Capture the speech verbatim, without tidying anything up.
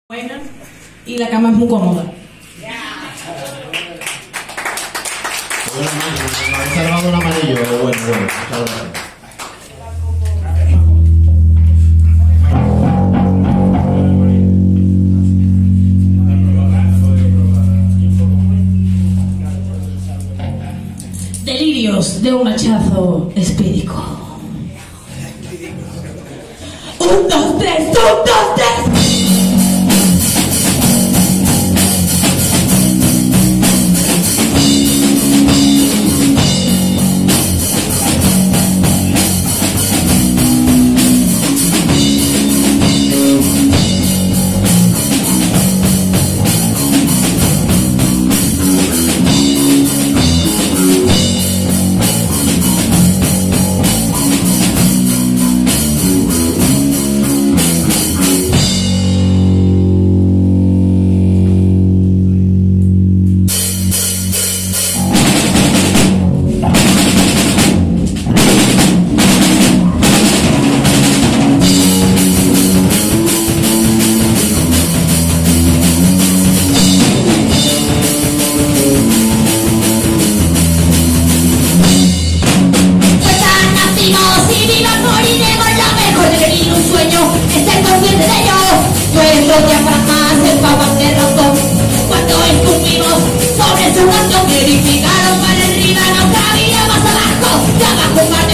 buena y la cama es muy cómoda. Me ha salvado un amarillo, bueno, bueno, muchas gracias. Delirios de un hachazo espírico. Un, dos, tres, un, dos, tres. Cuando estuvimos sobre su nación, verificaron para arriba, no cabía más abajo, y abajo